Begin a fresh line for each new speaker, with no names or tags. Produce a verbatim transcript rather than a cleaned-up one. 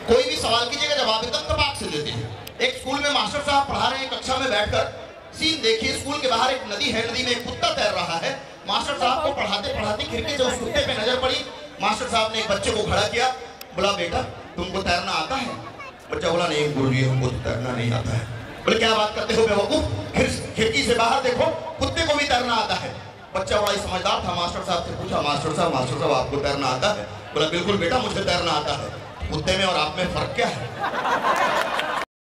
कोई भी सवाल कीजिएगा जवाब एकदम तपाक से देते हैं। एक स्कूल में मास्टर साहब पढ़ा रहे हैं, कक्षा में बैठकर सीन देखिए, स्कूल के बाहर एक नदी है, नदी में एक कुत्ता तैर रहा है। मास्टर साहब को पढ़ाते पढ़ाते खिड़की से उस कुत्ते पे नजर पड़ी। मास्टर साहब ने एक बच्चे को खड़ा किया, बोला बेटा तुमको तैरना आता है? बच्चा बोला नहीं गुरुजी हमको तो तैरना नहीं आता है। बोले क्या बात करते हो बेवकूफ, खिड़की से बाहर देखो कुत्ते को भी तैरना आता है। बच्चा बड़ा ही समझदार था, मास्टर साहब से पूछा मास्टर साहब मास्टर साहब आपको तैरना आता है? बोला बिल्कुल बेटा मुझे तैरना आता है। कुत्ते में और आप में फर्क क्या है?